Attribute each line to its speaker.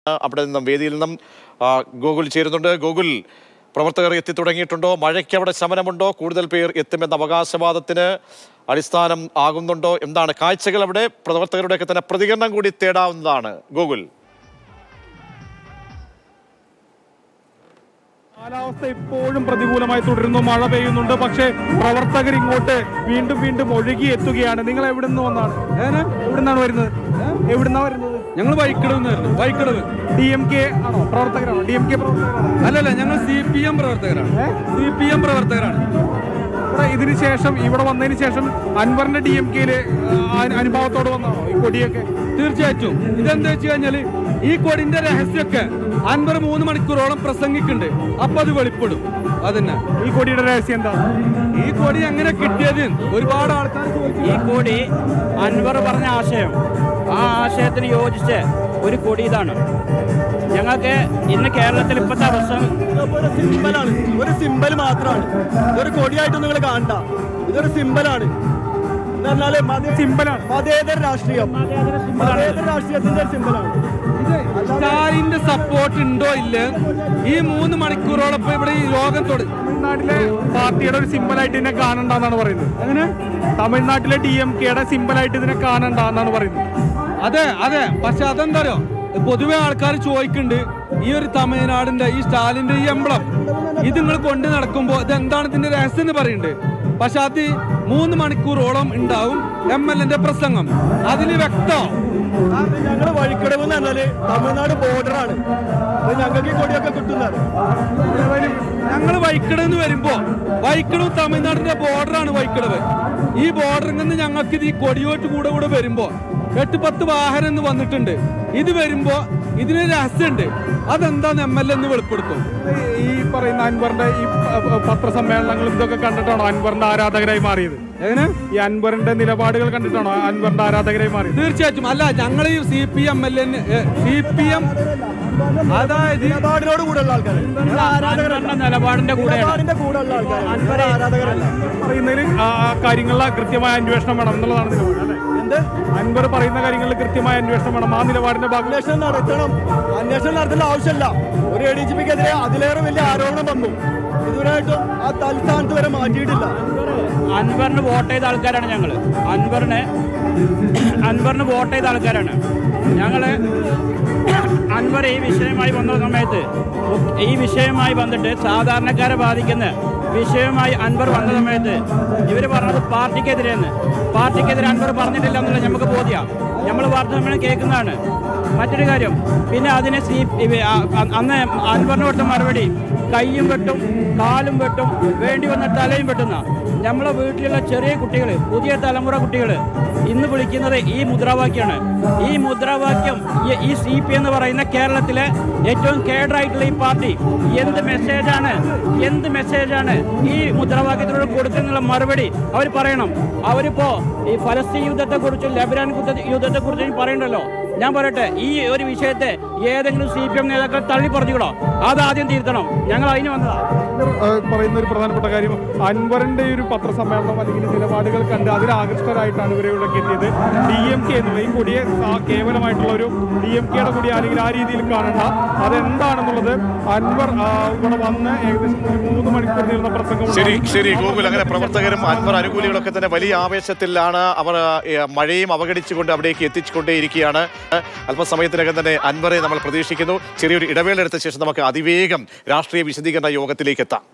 Speaker 1: അവിടെ നിന്നും വേദിയിൽ നിന്നും ഗോകുൽ ചേരുന്നുണ്ട്. ഗോകുൽ, പ്രവർത്തകർ എത്തി തുടങ്ങിയിട്ടുണ്ടോ? മഴയ്ക്ക് അവിടെ ശമനമുണ്ടോ? കൂടുതൽ പേർ എത്തുമെന്ന അവകാശവാദത്തിന് അടിസ്ഥാനം ആകുന്നുണ്ടോ? എന്താണ് കാഴ്ചകൾ? അവിടെ പ്രവർത്തകരുടെയൊക്കെ തന്നെ പ്രതികരണം കൂടി തേടാവുന്നതാണ്. ഗോകുൽ,
Speaker 2: കാലാവസ്ഥ ഇപ്പോഴും പ്രതികൂലമായി തുടരുന്നു. മഴ പെയ്യുന്നുണ്ട്. പക്ഷേ പ്രവർത്തകർ ഇങ്ങോട്ട് വീണ്ടും വീണ്ടും ഒഴുകി എത്തുകയാണ്. നിങ്ങൾ എവിടെ നിന്ന് വന്നാണ്? എവിടുന്നാണ് വരുന്നത്? എവിടുന്നാ വരുന്നത്?
Speaker 3: ഞങ്ങൾ വൈക്കടവ്
Speaker 2: DMK ആണോ? പ്രവർത്തകരാണോ? DMK പ്രവർത്തകരാണോ?
Speaker 3: അല്ലല്ല, ഞങ്ങൾ CPM പ്രവർത്തകരാണ്.
Speaker 2: ഇതിന് ശേഷം ഇവിടെ വന്നതിന് ശേഷം അൻവറിന്റെ DMK-യിലെ അനുഭവത്തോട് വന്നാണോ ഈ കൊടിയൊക്കെ?
Speaker 3: തീർച്ചയായിട്ടും. ഇതെന്താ വെച്ച് കഴിഞ്ഞാല് ഈ കൊടിന്റെ രഹസ്യമൊക്കെ അൻവർ 3 മണിക്കൂറോളം പ്രസംഗിക്കുന്നുണ്ട്. അപ്പൊ അത് വെളിപ്പെടും. അതന്നെ
Speaker 2: ഈ കൊടിയുടെ രഹസ്യം എന്താ?
Speaker 3: ഈ കൊടി എങ്ങനെ കിട്ടിയത് ഒരുപാട് ആൾക്കാർ
Speaker 4: ഈ കൊടി അൻവർ പറഞ്ഞ ആശയം, ആ ആശയത്തിന് യോജിച്ച് ഒരു കൊടി ഇതാണ്. ഞങ്ങൾക്ക് ഇന്ന് കേരളത്തിൽ ഇപ്പോഴത്തെ അവസ്ഥ
Speaker 5: ഒരു സിമ്പലാണ്, ഒരു സിമ്പൽ മാത്രമാണ്. ഇതൊരു കൊടിയായിട്ടൊന്നും നിങ്ങൾ കാണണ്ട. ഇതൊരു സിമ്പലാണ്.
Speaker 2: സിമ്പലാണ്.
Speaker 5: മതേതര രാഷ്ട്രീയത്തിന്റെ സിമ്പലാണ്.
Speaker 3: സ്റ്റാലിന്റെ സപ്പോർട്ട് ഉണ്ടോ ഇല്ല ഈ 3 മണിക്കൂറോളം ഇവിടെ ഈ ലോകം
Speaker 2: തമിഴ്നാട്ടിലെ പാർട്ടിയുടെ ഒരു സിമ്പലായിട്ട് ഇതിനെ കാണണ്ടെന്നാണ് പറയുന്നത്. അങ്ങനെ തമിഴ്നാട്ടിലെ DMK-യുടെ സിമ്പലായിട്ട് ഇതിനെ കാണണ്ടെന്നാണ് പറയുന്നത്.
Speaker 3: അതെ. പക്ഷെ അതെന്താ, പൊതുവെ ആൾക്കാർ ചോദിക്കുന്നുണ്ട്, ഈ ഒരു തമിഴ്നാടിന്റെ ഈ സ്റ്റാലിന്റെ ഈ എംബ്ലം ഇത് നിങ്ങൾ കൊണ്ട് നടക്കുമ്പോ ഇതെന്താണ് ഇതിന്റെ രഹസ്യം എന്ന് പറയുന്നുണ്ട്. പക്ഷെ അത് 3 മണിക്കൂറോളം ഉണ്ടാവും MLA പ്രസംഗം. അതിൽ വ്യക്തം
Speaker 5: ഞങ്ങൾ വഴിക്കടവ് എന്ന് പറഞ്ഞാല് തമിഴ്നാട് ബോർഡറാണ്. ഞങ്ങൾക്ക് ഈ കൊടിയൊക്കെ കിട്ടുന്നത്.
Speaker 3: ഞങ്ങൾ വൈക്കടവ് വരുമ്പോ വൈക്കടവ് തമിഴ്നാടിന്റെ ബോർഡറാണ് വൈക്കടവ്. ഈ ബോർഡറിൽ നിന്ന് ഞങ്ങൾക്ക് ഇത് ഈ കൊടിയോട്ട് കൂടെ വരുമ്പോ 8-10 വാഹനം വന്നിട്ടുണ്ട്. ഇത് വരുമ്പോ ഇതിന് രഹസ്യമുണ്ട്. അതെന്താന്ന് MLA എന്ന് വെളിപ്പെടുത്തും.
Speaker 2: ഈ പറയുന്ന അൻവറിന്റെ ഈ പത്രസമ്മേളനങ്ങളും ഇതൊക്കെ കണ്ടിട്ടാണോ അൻവറിന്റെ ആരാധകരായി മാറിയത്?
Speaker 3: എങ്ങനെ?
Speaker 2: ഈ അൻവറിന്റെ നിലപാടുകൾ കണ്ടിട്ടാണോ അൻവറിന്റെ ആരാധകരായി മാറിയത്?
Speaker 3: തീർച്ചയായിട്ടും. അല്ല, ഞങ്ങൾ ഈ CPM അതായത്
Speaker 5: നിലപാടിനോട് കൂടെയുള്ള ആൾക്കാർ,
Speaker 4: നിലപാടിന്റെ
Speaker 5: കൂടെയുള്ള ആൾക്കാർ
Speaker 2: പറയുന്നതിൽ കാര്യങ്ങളിലെ കൃത്യമായ അന്വേഷണം വേണം എന്നുള്ളതാണ് നിലപാട്, അല്ലേ? അൻവർ പറയുന്ന കാര്യങ്ങളിൽ കൃത്യമായ അന്വേഷണം വേണം. ആ നിലപാടിന്റെ ഭാഗം
Speaker 5: അന്വേഷണം നടത്തേണ്ട ആവശ്യമില്ല. ഒരു ADGP-ക്കെതിരെ അതിലേറെ വലിയ ആരോപണം വന്നു. ഇതുവരെയായിട്ടും ആ തൽസ്ഥാനത്ത് വരെ മാറ്റിയിട്ടില്ല.
Speaker 4: അൻവറിന് വോട്ട് ചെയ്ത ആൾക്കാരാണ് ഞങ്ങൾ. അൻവറിന് വോട്ട് ചെയ്ത ആൾക്കാരാണ് ഞങ്ങള്. അൻവർ ഈ വിഷയമായി വന്ന സമയത്ത്, ഈ വിഷയമായി വന്നിട്ട് സാധാരണക്കാരെ ബാധിക്കുന്ന വിഷയമായി അൻവർ വന്ന സമയത്ത് ഇവർ പറഞ്ഞത് പാർട്ടിക്കെതിരെ അൻവർ പറഞ്ഞിട്ടില്ല എന്നുള്ളത് നമുക്ക് ബോധ്യം. നമ്മൾ വാർത്താ സമ്മേളനം കേൾക്കുന്നതാണ്. മറ്റൊരു കാര്യം, പിന്നെ അതിനെ അന്ന് അൻവറിന് കൊടുത്ത മറുപടി കൈയും വെട്ടും കാലും വെട്ടും, വേണ്ടി വന്ന തലയും വെട്ടുന്ന നമ്മളെ വീട്ടിലുള്ള ചെറിയ കുട്ടികൾ, പുതിയ തലമുറ കുട്ടികൾ ഇന്ന് വിളിക്കുന്നത് ഈ മുദ്രാവാക്യമാണ്. ഈ മുദ്രാവാക്യം ഈ CPM എന്ന് പറയുന്ന കേരളത്തിലെ ഏറ്റവും കേഡറായിട്ടുള്ള ഈ പാർട്ടി എന്ത് മെസ്സേജാണ് ഈ മുദ്രാവാക്യത്തിലൂടെ കൊടുക്കുന്നുള്ള മറുപടി അവർ പറയണം. അവരിപ്പോ ഈ ഫലസ്തീൻ യുദ്ധത്തെക്കുറിച്ചും ലെബനാൻ യുദ്ധത്തെക്കുറിച്ചും പറയണ്ടല്ലോ. ഞാൻ പറയട്ടെ, ഈ ഒരു വിഷയത്തെ ഏതെങ്കിലും CPM നേതാക്കൾ തള്ളി പറഞ്ഞുകൂടോ? അതാദ്യം തിരുത്തണം. ഞങ്ങൾ അതിന് വന്നതാണ്.
Speaker 2: പറയുന്ന ഒരു പ്രധാനപ്പെട്ട കാര്യം, അൻവറിന്റെ ഒരു പത്രസമ്മേളനം അല്ലെങ്കിൽ നിലപാടുകൾ കണ്ട് അതിൽ ആകൃഷ്ടരായിട്ടാണ് ഇവരെവിടേക്ക് എത്തിയത്. DMK എന്നുള്ള ഈ കൊടിയെ കേവലമായിട്ടുള്ള ഒരു DMK-യുടെ കൊടി അല്ലെങ്കിൽ ആ രീതിയിൽ കാണണ്ട. അതെന്താണെന്നുള്ളത് അൻവർ ഇവിടെ വന്ന് ഏകദേശം 3 മണിക്കൂർ നീളുന്ന പ്രസംഗം.
Speaker 1: ശരി ഗോകുൽ, അങ്ങനെ പ്രവർത്തകരും അൻവർ അനുകൂലികളൊക്കെ തന്നെ വലിയ ആവേശത്തിലാണ്. അവർ മഴയും അവഗണിച്ചുകൊണ്ട് അവിടേക്ക് എത്തിച്ചുകൊണ്ടേയിരിക്കുകയാണ്. അല്പസമയത്തിനകം തന്നെ അൻവറെ നമ്മൾ പ്രതീക്ഷിക്കുന്നു. ചെറിയൊരു ഇടവേള എടുത്ത ശേഷം നമുക്ക് അതിവേഗം രാഷ്ട്രീയ വിശദീകരണ യോഗത്തിലേക്ക് എത്താം.